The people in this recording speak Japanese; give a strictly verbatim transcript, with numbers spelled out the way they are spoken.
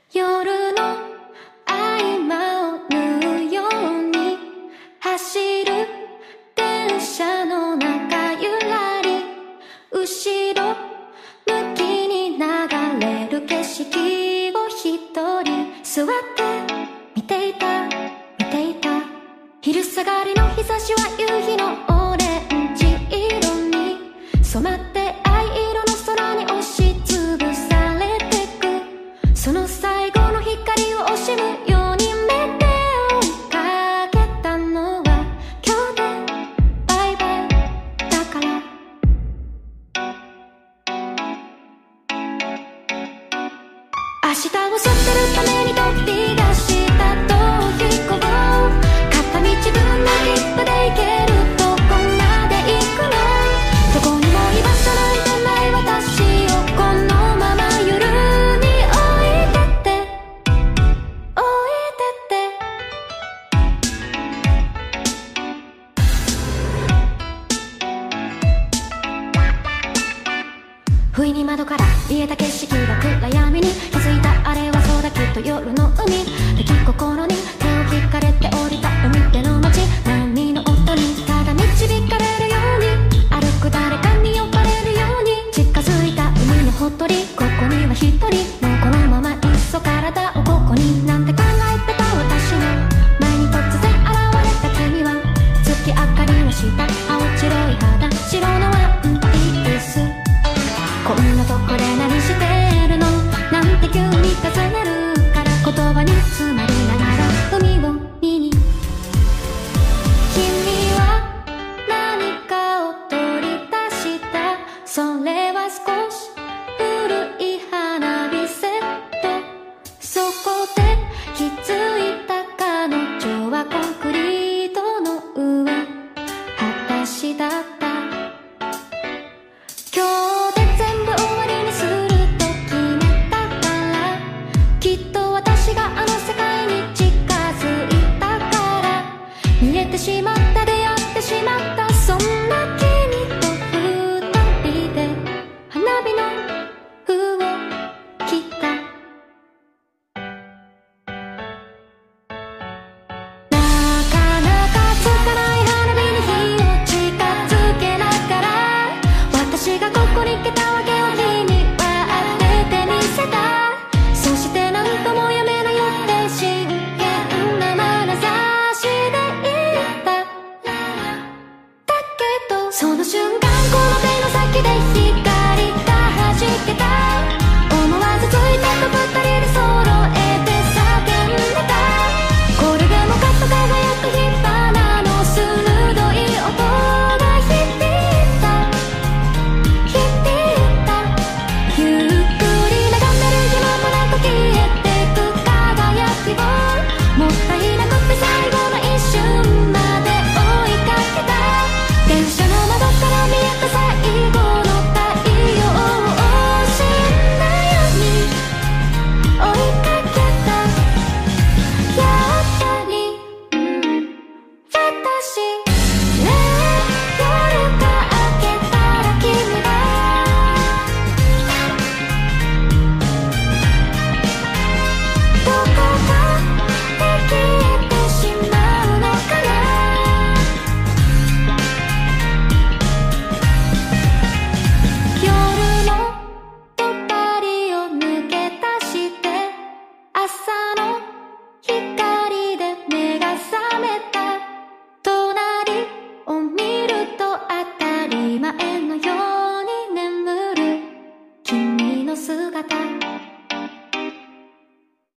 夜の合間を縫うように走る電車の中ゆらり後ろ向きに流れる景色を一人座って見ていた見ていた昼下がりの日差しは夕日のオレンジ色に染まって藍色の空に押しつぶされてくその最後の光を惜しむように目で追いかけたのは今日でバイバイだから明日を背負ってるために飛び出した逃避行片道分の切符で行けるどこまで行くのどこにも居場所なんてない私をこのまま夜に置いてって置いてって不意に窓から見えた景色が暗闇に気づいたあれはそうだきっと夜の海出来心に手を引かれて降りた海辺の街波の音にただ導かれるように歩く誰かに呼ばれるように近づいた海のほとりここには一人もうこのままいっそ体をここになんて考えてた私の前に突然現れた君は月明かりの下青白い肌白のワンピースこんなとこで何してるのなんて急に尋ねるから言葉に詰まりながら海を見に君は何かを取り出したそれは少し古い花火セットそこで気づいた彼女はコンクリートの上裸足だった今日で全部終わりにすると決めたからきっと私があの世界に近づいたから見えてしまった出会ってしまったそんな君と二人で花火の封を切ったなかなかつかない花火に火を近づけながら私がここに来たわけを君は当ててみせたそして何ともやめなよって真剣な眼差しで言っただけどその瞬間この手の先で光が弾けた思わずついてく二人で揃えて叫んでたこれでもかっと輝く火花の鋭い音が響いた響いたゆっくり眺める暇もなく消えてく輝きをもったいなくて最後の一瞬まで追いかけた電車の窓から見えた最後の太陽を死んだように追いかけたやっぱり、うん、私ね夜が明けたら君はどこかで消えてしまうのかな夜の帳を抜け出して朝の光で目が覚めた隣を見ると当たり前のように眠る君の姿